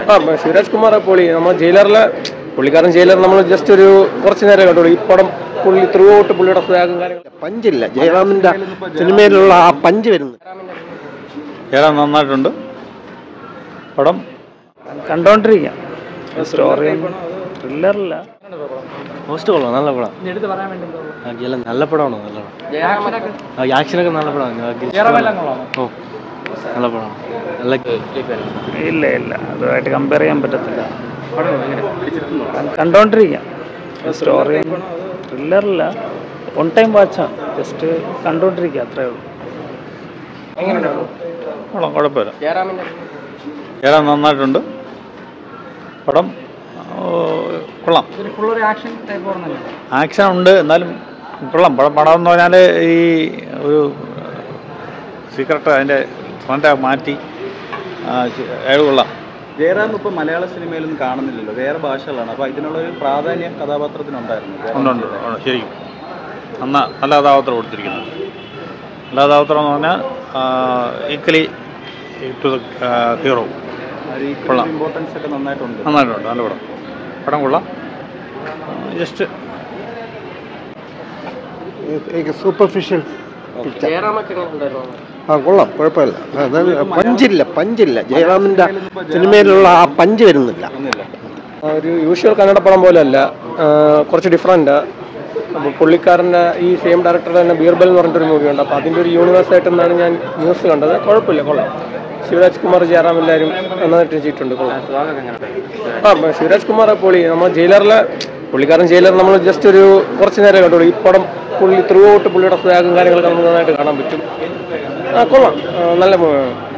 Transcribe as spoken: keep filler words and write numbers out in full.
ആ ശിവരാജ് കുമാർ പൊളി നമ്മൾ ജയിലറിലെ പുള്ളിക്കാരൻ ജയിലർ നമ്മൾ ജസ്റ്റ് ഒരു കുറച്ച് നേരം കണ്ടുള്ളൂ. ഈ പടം പുള്ളി ത്രൂ ഔട്ട് പുള്ളിയുടെ സ്വാഗം കാര്യങ്ങൾ പഞ്ചില്ല. ജയറാമിന്റെ സിനിമയിലുള്ള ആ പഞ്ച് വരുന്നു. ജയറാം നന്നായിട്ടുണ്ട്. പടം കണ്ടോണ്ടിരിക്കാം. സ്റ്റോറി ത്രില്ലറില്ല. മോസ്റ്റ് കൊള്ളാം. നല്ല പടം. നല്ല പടമാണ്. നല്ല പടം. ആക്ഷനൊക്കെ നല്ല പടമാണ്. ഓ നല്ല പടമാണ്. നല്ല ഇല്ല ഇല്ല അതുമായിട്ട് കമ്പയർ ചെയ്യാൻ പറ്റത്തില്ല. കണ്ടോണ്ടിരിക്കാം. സ്റ്റോറി ത്രില്ലറില്ല. വൺ ടൈം വാച്ചാണ്. ജസ്റ്റ് കണ്ടോണ്ടിരിക്കുക അത്രേ ഉള്ളൂ. പടം കുഴപ്പമില്ല. ജയറാം നന്നായിട്ടുണ്ട്. പടം കൊള്ളാം. ആക്ഷൻ ഉണ്ട് എന്നാലും കൊള്ളാം. പടം പടം എന്ന് പറഞ്ഞാൽ ഈ ഒരു സീക്രട്ട് അതിൻ്റെ ഫ്രണ്ട് മാറ്റി അയാൾ കൊള്ളാം. ജയറാം ഇപ്പോൾ മലയാള സിനിമയിലൊന്നും കാണുന്നില്ലല്ലോ, വേറെ ഭാഷകളാണ്. അപ്പോൾ ഇതിനുള്ളൊരു പ്രാധാന്യം കഥാപാത്രത്തിനുണ്ടായിരുന്നു. ഉണ്ട് ഉണ്ട് ശരിക്കും നന്നാ നല്ല കഥാപാത്രം കൊടുത്തിരിക്കുന്നത്. നല്ല കഥാപാത്രം എന്ന് പറഞ്ഞാൽ ഈക്വലി ടു ദ ഹീറോ. കൊള്ളാം. ഇമ്പോർട്ടൻസ് ഒക്കെ നന്നായിട്ടുണ്ട്. നന്നായിട്ടുണ്ട്. നല്ല പടം. പടം കൊള്ളാം. ജസ്റ്റ് സൂപ്പർഫിഷ്യൽ ആ കൊള്ളാം. കുഴപ്പമില്ല. അതായത് പഞ്ചില്ല പഞ്ചില്ല ജയറാമിന്റെ സിനിമയിലുള്ള ആ പഞ്ച് വരുന്നില്ല. ഒരു യൂഷ്വൽ കന്നഡ പടം പോലെ അല്ല, കുറച്ച് ഡിഫറൻറ്റ്. അപ്പോൾ പുള്ളിക്കാരൻ്റെ ഈ സെയിം ഡയറക്ടറുടെ തന്നെ ബീർബൽ എന്ന് പറഞ്ഞിട്ടൊരു മൂവിയുണ്ട്. അപ്പോൾ അതിൻ്റെ ഒരു യൂണിവേഴ്സ് ആയിട്ടെന്നാണ് ഞാൻ ന്യൂസ് കണ്ടത്. കുഴപ്പമില്ല, കൊള്ളാം. ശിവരാജ് കുമാർ ജയറാം എല്ലാവരും നന്നായിട്ട് ചെയ്തിട്ടുണ്ട്. കൊള്ളാം. ആ ശിവരാജ് കുമാർ പൊളി നമ്മൾ ജയിലറിലെ പുള്ളിക്കാരൻ ജയിലർ നമ്മൾ ജസ്റ്റ് ഒരു കുറച്ച് നേരം കണ്ടുള്ളൂ. ഈ പടം പുള്ളി ത്രൂ ഔട്ട് പുള്ളിയുടെ സ്വാഗം കാര്യങ്ങളൊക്കെ നമുക്ക് നന്നായിട്ട് കാണാൻ പറ്റും. ആ കൊള്ളാം. നല്ല മൂവിയാണ്.